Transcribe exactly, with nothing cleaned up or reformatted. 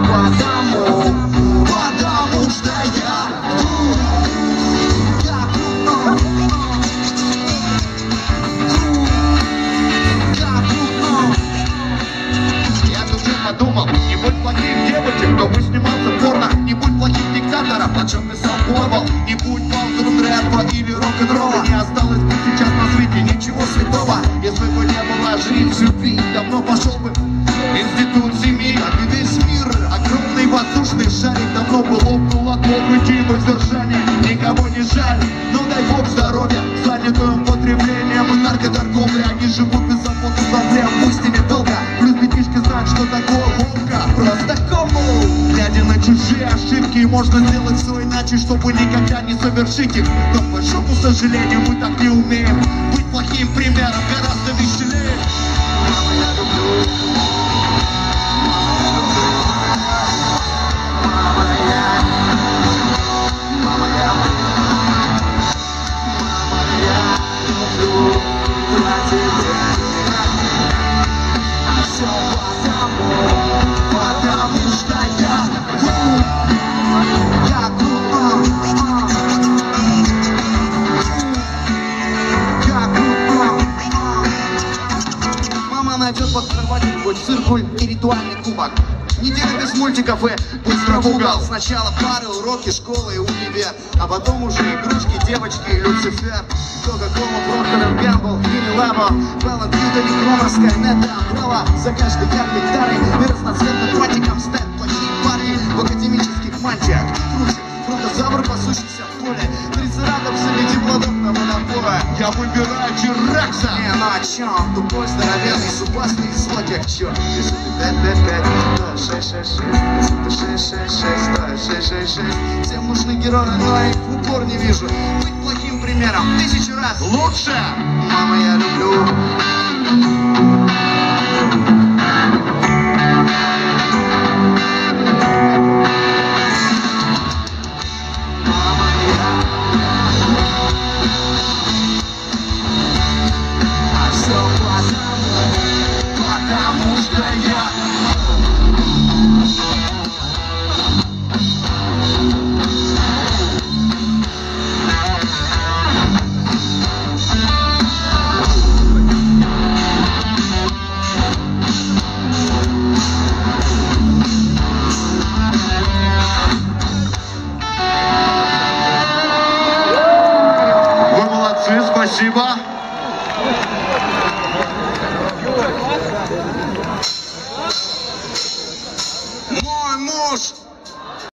потому, потому что я как крупно, как крупно. Я тут же подумал, не будь плохих девочек, кто бы снимался в порно, не будь плохих диктаторов, о чем писал Орвал, не будь паузером рэпа или рок-н-ролла. Не осталось бы сейчас на свете ничего святого, если бы не было жить любви, давно пошел бы институт семьи, а весь мир огромный воздушный шарик давно бы лопнул от лопнути воздержания. Никого не жаль, но дай бог здоровья, занятым употреблением и наркоторговлей. Они живут без заботы, проблем, пусть и недолго. Плюс детишки знают, что такое ловко. Просто кому? Глядя на чужие ошибки, можно сделать все иначе, чтобы никогда не совершить их. Но, к большому сожалению, мы так не умеем. Быть плохим примером гораздо веселее. Мама, я люблю. Потому что я крут, я крут, я крут. Мама найдет под кроватью хоть циркуль и ритуальный кубок. Неделя без мультиков и быстро в угол. Сначала пары, уроки, школы и универ, а потом уже игрушки, девочки и Люцифер. Кока-кола, Проктор, Гэмбл, Юнилево, Белла, Бьюта, Микрона, Скайнет, Амбрелла. За каждой картой гитары и разноцветным платиком стоят плохие парни в академических мантиях. Круче, фронтозавр, пасущийся в поле, трицератопс среди плодов на монопоя. Я выбираю Тирекса. Не, ну о чем? Тупой, здоровенный, зубастый злодей, черт. Если ты пять пять пять, то шесть шесть шесть. Если ты шесть шесть шесть, то шесть шесть шесть. Всем нужны герои, но я их в упор не вижу. Быть плохим примером тысячу раз лучше. Мама, я люблю. Потому что я Вы молодцы, спасибо.